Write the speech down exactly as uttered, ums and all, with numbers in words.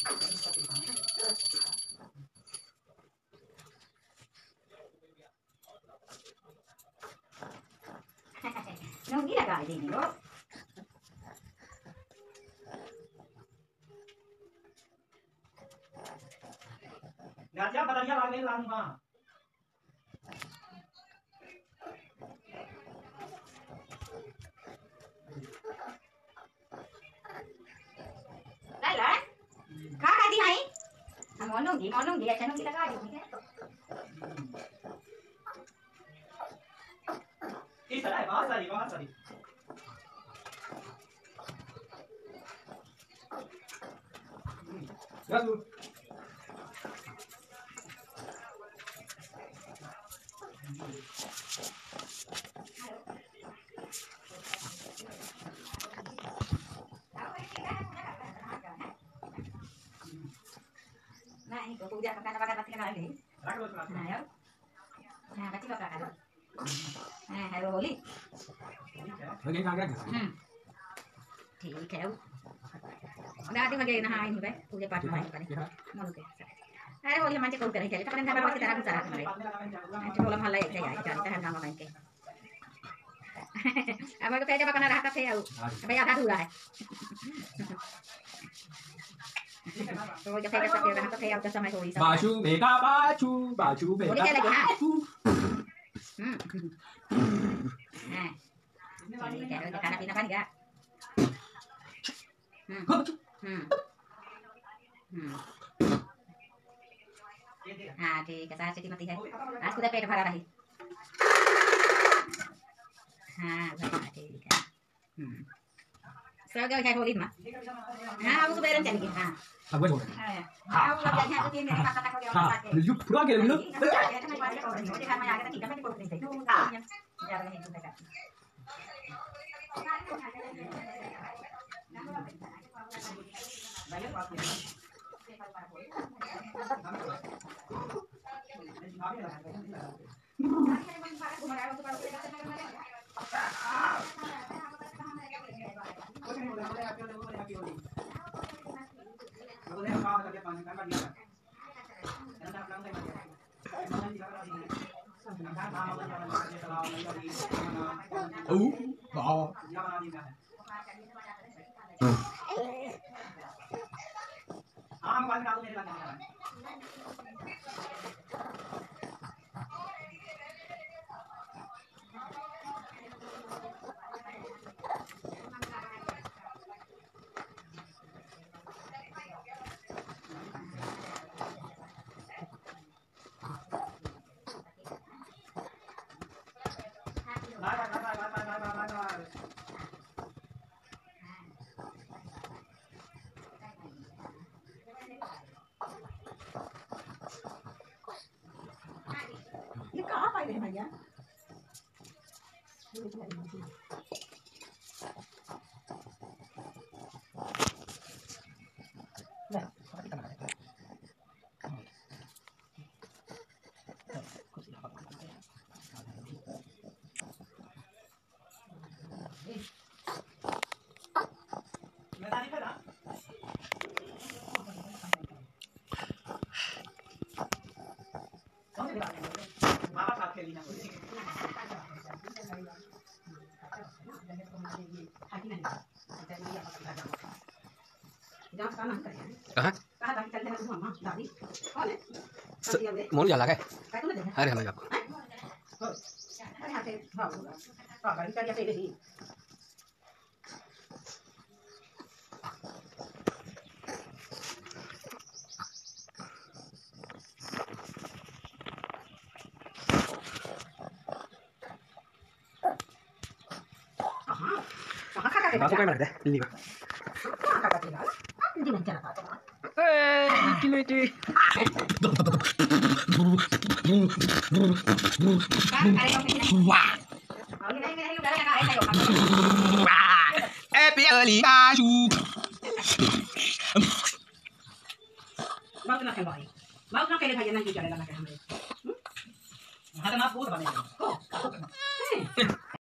Nunggi lagi ini loh. Nggak siapa tadi lagi lama. Lalan? Kakak di hai? Mau nunggi, mau nunggi, ya nunggi lagi ini. Isa dai, बहुत सारी, बहुत सारी. Gasu. Nah, ini kok udah makan-makan pasti kenal ini. Nah, ya. Nah, kecil apa kan? Nah, hello Holly. Lagi kagak gitu. Hmm. ठीक है मैं आती मगे ना आई भाई पूजे पाठ में पानी मन के अरे होली मंचे को करे चले कपड़े बाबा की तरह गुजारा करे अच्छा बोला भला एक है जानता है गांव में के अब तो पेट पकना रहा थे आओ भाई आधा अधूरा है तो जो फेंक सकते रहा तो थे अब तो समय होई सब बाजू बेगा बाजू बाजू बेगा होली क्या लगे हां हम्म हां ठीक है खाना पीना बन गया हम्म हम्म हम्म हाँ ठीक है सास मती है आज खुदा पेट भरा रही हाँ ठीक है हम्म सब क्या है होली में हाँ वो बेरन चल गई हाँ अब वो छोड़ हाँ हाँ वो लग गया तो तीन मेरे पास तक हो गया हां ये पूरा के लो मुझे घर में आके तो ठीक है मैं बोल रही थी हां ज्यादा नहीं तो का Oh, wow. हाँ मोबाइल में डाल दो मेरे लगे bye bye bye bye bye bye bye bye ये कहाँ पाए हैं भैया बाबा साथ खेली ना कहाँ मोन जाला काय अरे हमें आपको बापू काय म्हणते लिली का ए किलो ची ए पियली काजू बात ना खेलवाई बात ना खेले भाई ना की चलेगा ना के हमरे हां तो ना बहुत बने